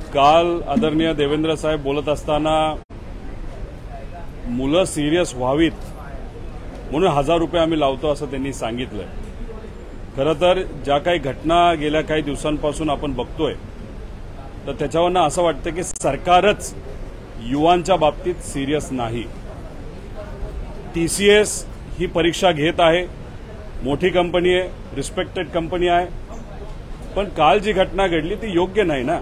काल आदरणीय देवेंद्र साहेब बोलत असताना मुलं सिरियस व्हावीत म्हणून 1000 रुपये आम्ही लावतो असं त्यांनी सांगितलं। खरं तर ज्या काही घटना गेल्या काही दिवसांपासून आपण बघतोय तर त्याच्यावरनं असं वाटतं की सरकारच युवांच्या बाबतीत सिरियस नाही। TCS ही परीक्षा घेत आहे, मोठी कंपनी आहे, रिस्पेक्टेड कंपनी आहे, पण काल जी घटना घडली ती योग्य नाही ना।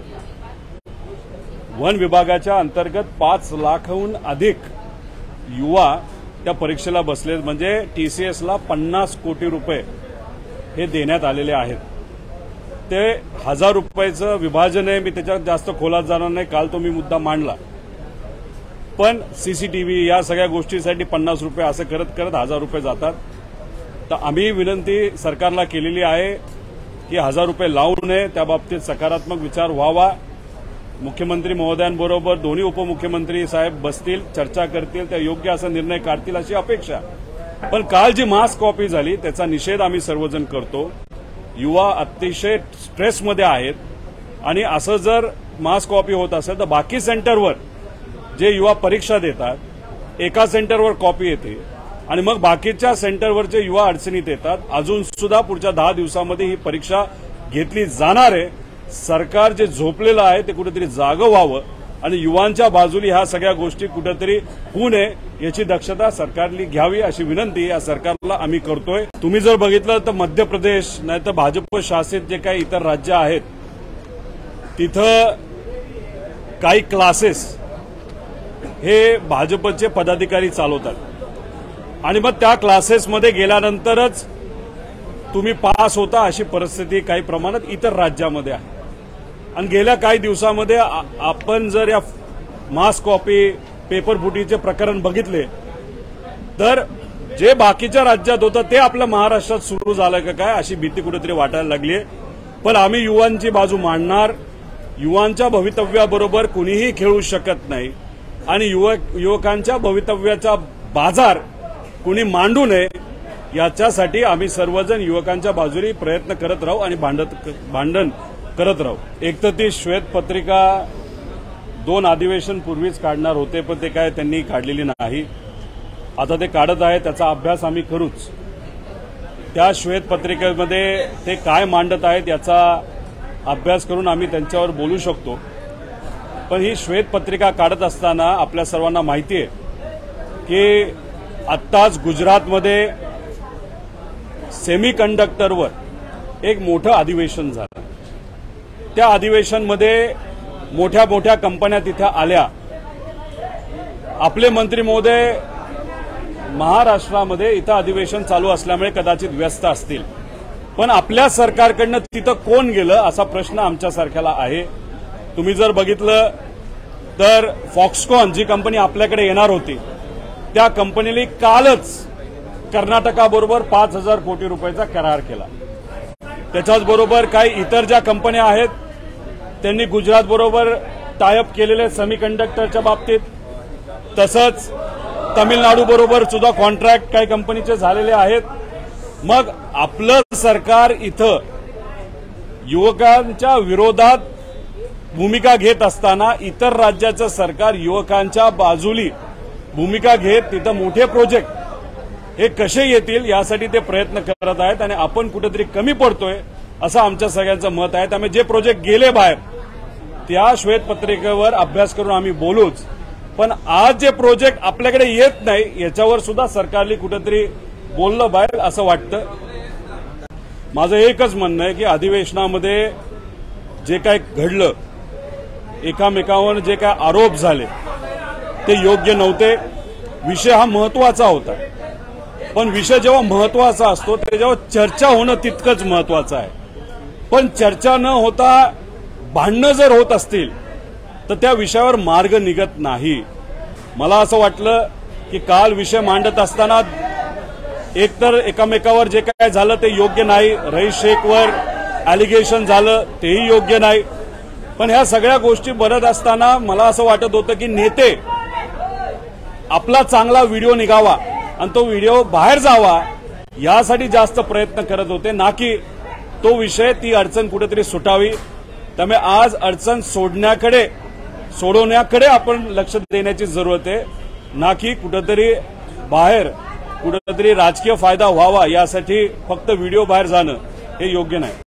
वन विभागाच्या अंतर्गत 5 लाखाहून अधिक युवा त्या परीक्षेला बसले, म्हणजे TCSला 50 कोटी रुपये हे देण्यात आलेले आहेत। ते 1000 रुपयाचं विभाजन आहे, मी त्याच्यात जास्त खोलात जाणार नाही, काल तो मी मुद्दा मांडला, पण CCTV या सगळ्या गोष्टीसाठी 50 रुपये असं करत करत 1000 रुपये जातात। तर आम्ही विनंती सरकारला केलेली आहे की 1000 रुपये लावू नये, त्या बाबतीत सकारात्मक विचार व्हावा। मुख्यमंत्री महोदयांबरोबर दोन्ही उपमुख्यमंत्री साहेब बसतील, चर्चा करतील, त्या योग्य असा निर्णय काढतील अशी अपेक्षा। पण काल जी मास कॉपी झाली त्याचा निषेध आम्ही सर्वजण करतो। युवा अतिशय स्ट्रेसमध्ये आहेत आणि असं जर मास कॉपी होत असेल तर बाकी सेंटरवर जे युवा परीक्षा देतात एका सेंटरवर कॉपी येते आणि मग बाकीच्या सेंटरवरचे युवा अडचणीत येतात। अजून सुद्धा पुढच्या 10 दिवसांमध्ये ही परीक्षा घेतली जाणार आहे। सरकार जे झोपलेलं आहे ते कुठेतरी जागं व्हावं आणि युवांच्या बाजूला ह्या सगळ्या गोष्टी कुठेतरी होऊ नये याची दक्षता सरकारने घ्यावी अशी विनंती या सरकारला आम्ही करतोय। तुम्ही जर बघितलं तर मध्य प्रदेश नाही तर भाजप शासित जे काही इतर राज्य आहेत तिथं काही क्लासेस हे भाजपचे पदाधिकारी चालवतात आणि मग त्या क्लासेसमध्ये गेल्यानंतरच तुम्ही पास होता अशी परिस्थिती काही प्रमाणात इतर राज्यामध्ये आहे। आणि गेल्या काही दिवसांमध्ये आपण जर या मास कॉपी पेपर फुटीचे प्रकरण बघितले तर जे बाकीच्या राज्यात होतं ते आपल्या महाराष्ट्रात सुरू झालं का काय अशी भीती कुठेतरी वाटायला लागली आहे। पण आम्ही युवांची बाजू मांडणार, युवांच्या भवितव्याबरोबर कुणीही खेळू शकत नाही आणि युवकांच्या भवितव्याचा बाजार कुणी मांडू नये याच्यासाठी आम्ही सर्वजण युवकांच्या बाजूने प्रयत्न करत राहू आणि भांडण करत राहू। एक तर ती श्वेतपत्रिका 2 अधिवेशन पूर्वीच काढणार होते पण ते काय त्यांनी काढलेली नाही, आता ते काढत आहे, त्याचा अभ्यास आम्ही करूच। त्या श्वेतपत्रिकेमध्ये ते काय मांडत आहेत याचा अभ्यास करून आम्ही त्यांच्यावर बोलू शकतो। पण ही श्वेतपत्रिका काढत असताना आपल्या सर्वांना माहिती आहे की आत्ताच गुजरातमध्ये सेमीकंडक्टरवर एक मोठं अधिवेशन झालं। त्या अधिवेशनमध्ये मोठ्या मोठ्या कंपन्या तिथे आल्या। आपले मंत्री महोदय महाराष्ट्रामध्ये इथं अधिवेशन चालू असल्यामुळे कदाचित व्यस्त असतील, पण आपल्या सरकारकडनं तिथं कोण गेलं असा प्रश्न आमच्यासारख्याला आहे। तुम्ही जर बघितलं तर फॉक्सकॉन जी कंपनी आपल्याकडे येणार होती त्या कंपनीने कालच कर्नाटकाबरोबर 5000 कोटी रुपयाचा करार केला। त्याच्याच बरोबर काही इतर ज्या कंपन्या आहेत त्यांनी गुजरात बरोबर टायअप केलेले सेमीकंडक्टरच्या बाबतीत, तसंच तमिळनाडू बरोबर सुद्धा कॉन्ट्रॅक्ट काही कंपनीचे झालेले आहेत। मग आपलं सरकार इथं युवकांच्या विरोधात भूमिका घेत असताना इतर राज्याचं सरकार युवकांच्या बाजूली भूमिका घेत तिथं मोठे प्रोजेक्ट हे कसे येतील यासाठी ते प्रयत्न करत आहेत आणि आपण कुठेतरी कमी पडतोय असं आमच्या सगळ्यांचं मत आहे। त्यामुळे जे प्रोजेक्ट गेले बाहेर त्या श्वेतपत्रिकेवर अभ्यास करून आम्ही बोलूच, पण आज जे प्रोजेक्ट आपल्याकडे येत नाही याच्यावर सुद्धा सरकारने कुठेतरी बोललं बाहेर असं वाटतं। माझं एकच म्हणणं आहे की अधिवेशनामध्ये जे काय घडलं, एकामेकांवर जे काय आरोप झाले ते योग्य नव्हते। विषय हा महत्वाचा होता, पण विषय जेव्हा महत्वाचा असतो त्याच्यावर चर्चा होणं तितकंच महत्वाचं आहे। पण चर्चा न होता भांडणं जर होत असतील तर त्या विषयावर मार्ग निघत नाही। मला असं वाटलं की काल विषय मांडत असताना एकतर एकामेकावर जे काय झालं ते योग्य नाही, रईस शेखवर ॲलिगेशन झालं तेही योग्य नाही, पण ह्या सगळ्या गोष्टी बघत असताना मला असं वाटत होतं की नेते आपला चांगला व्हिडिओ निघावा आणि तो व्हिडिओ बाहेर जावा यासाठी जास्त प्रयत्न करत होते, ना की तो विषय ती अडचण कुठेतरी सुटावी। त्यामुळे आज अडचण सोडवण्याकडे आपण लक्ष देण्याची जरूरत आहे, ना की कुठंतरी बाहेर कुठंतरी राजकीय फायदा व्हावा यासाठी फक्त व्हिडिओ बाहेर जाणं हे योग्य नाही.